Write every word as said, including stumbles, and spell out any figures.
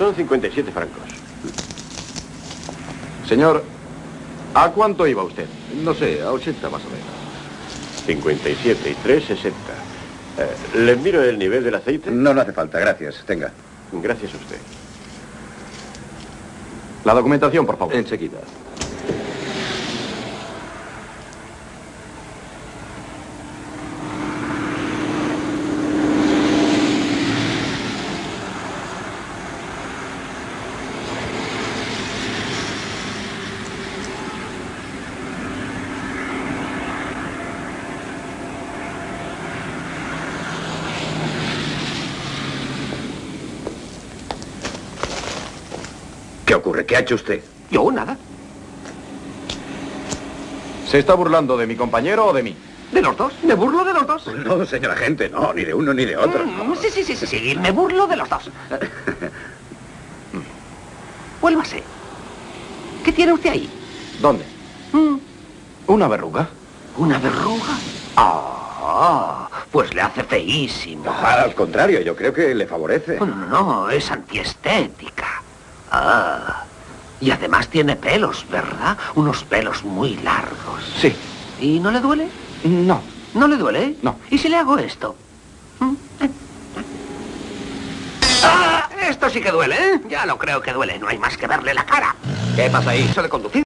Son cincuenta y siete francos. Señor, ¿a cuánto iba usted? No sé, a ochenta más o menos. cincuenta y siete y tres, sesenta. Eh, ¿Le miro el nivel del aceite? No, no hace falta, gracias. Tenga. Gracias a usted. La documentación, por favor. Enseguida. ¿Qué ocurre? ¿Qué ha hecho usted? Yo, nada. ¿Se está burlando de mi compañero o de mí? ¿De los dos? ¿Me burlo de los dos? No, señor agente, no, ni de uno ni de otro. Mm, sí, sí, sí, sí, sí, me burlo de los dos. Vuélvase. ¿Qué tiene usted ahí? ¿Dónde? Mm, ¿Una verruga? ¿Una verruga? Ah, pues le hace feísimo. Ah, al contrario, yo creo que le favorece. No, no, no, es antiestética. Ah, y además tiene pelos, ¿verdad? Unos pelos muy largos. Sí. ¿Y no le duele? No. ¿No le duele? No. ¿Y si le hago esto? ¿Mm? ¡Ah! Esto sí que duele, ¿eh? Ya lo creo que duele. No hay más que verle la cara. ¿Qué pasa ahí? Eso de conducir.